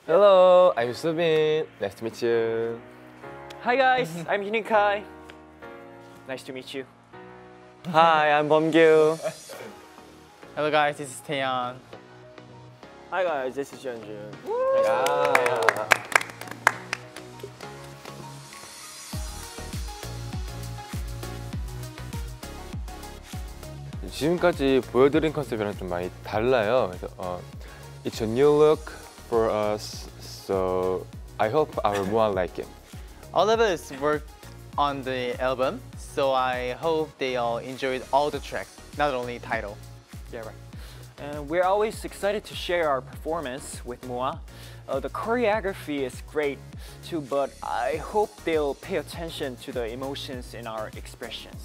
Hello, I'm Subin. Nice to meet you. Hi guys, I'm Hinikai. Nice to meet you. Hi, I'm Bomgyu. Hello guys, this is Taeyeon. Hi guys, this is Hyunjun. 지금까지 보여드린 컨셉이랑 좀 많이 달라요. 그래서 it's a new look for us, so I hope our MOA like it. All of us worked on the album, so I hope they all enjoyed all the tracks, not only title. Yeah, right. And we're always excited to share our performance with MOA. The choreography is great too, but I hope they'll pay attention to the emotions in our expressions.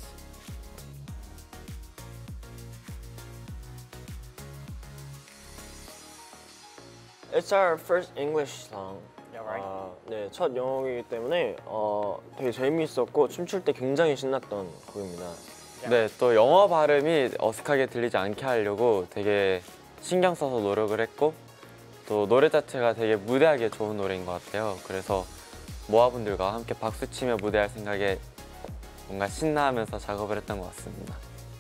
It's our first English song. Yeah, right. 네, 첫 영어이기 때문에 되게 재미있었고 춤출 때 굉장히 신났던 곡입니다. 네, 또 영어 발음이 어색하게 들리지 않게 하려고 되게 신경 써서 노력을 했고 또 노래 자체가 되게 무대하기에 좋은 노래인 것 같아요. 그래서 모아분들과 함께 박수치며 무대할 생각에 뭔가 신나하면서 작업을 했던 것 같습니다.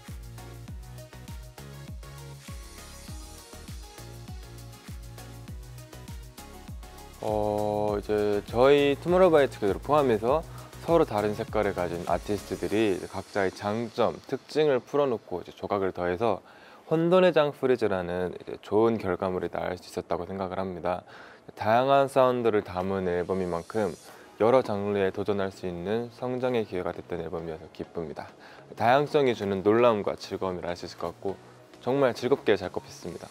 이제 저희 투모로우바이투게더를 포함해서 서로 다른 색깔을 가진 아티스트들이 각자의 장점, 특징을 풀어놓고 이제 조각을 더해서 혼돈의 장 프리즈라는 이제 좋은 결과물이 나올 수 있었다고 생각을 합니다. 다양한 사운드를 담은 앨범인 만큼 여러 장르에 도전할 수 있는 성장의 기회가 됐던 앨범이어서 기쁩니다. 다양성이 주는 놀라움과 즐거움을 알 수 있을 것 같고 정말 즐겁게 작업했습니다.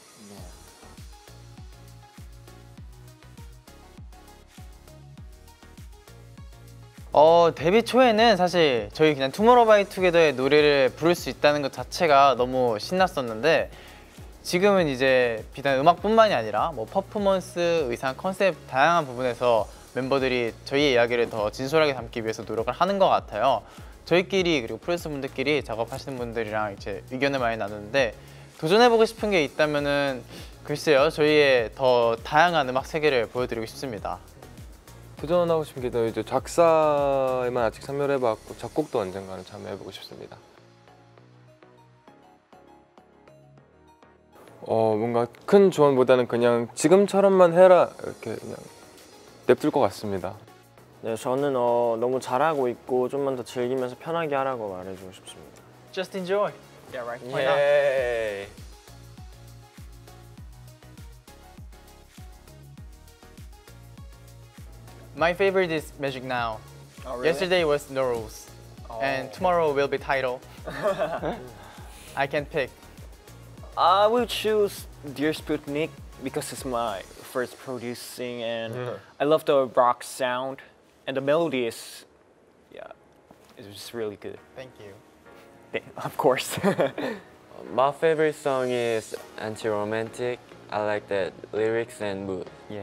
데뷔 초에는 사실 저희 그냥 투모로우바이투게더의 노래를 부를 수 있다는 것 자체가 너무 신났었는데 지금은 이제 비단 음악뿐만이 아니라 뭐 퍼포먼스, 의상, 컨셉 다양한 부분에서 멤버들이 저희의 이야기를 더 진솔하게 담기 위해서 노력을 하는 것 같아요. 저희끼리 그리고 프로듀서 분들끼리 작업하시는 분들이랑 이제 의견을 많이 나누는데 도전해보고 싶은 게 있다면은 글쎄요, 저희의 더 다양한 음악 세계를 보여드리고 싶습니다. 도전하고 싶은 게 이제 작사에만 아직 참여를 해봤고 작곡도 언젠가는 참여해보고 싶습니다. 뭔가 큰 조언보다는 그냥 지금처럼만 해라 이렇게 그냥 냅둘 것 같습니다. 네, 저는 너무 잘하고 있고 좀만 더 즐기면서 편하게 하라고 말해주고 싶습니다. Just enjoy. Yeah, right. Why not? 예. My favorite is Magic Now. Oh, really? Yesterday was No Rules, and tomorrow will be Title. I can pick. I will choose Dear Sputnik because it's my first producing and I love the rock sound and the melody is, yeah, it's just really good. Thank you. Of course. My favorite song is Anti-Romantic. I like the lyrics and mood. Yeah.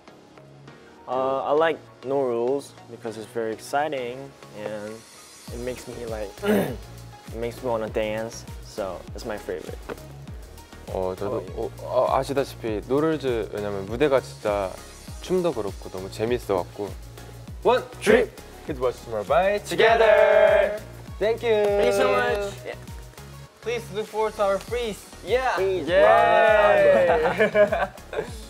I like No Rules because it's very exciting and it makes me like it makes me want to dance. So it's my favorite. 저도 아시다시피 노를즈 왜냐면 무대가 진짜 춤도 그렇고 너무 재밌어갖고 One trip, it was more by together. Thank you. Thank you so much. Yeah. Please look forward to our freeze. Yeah. Yeah.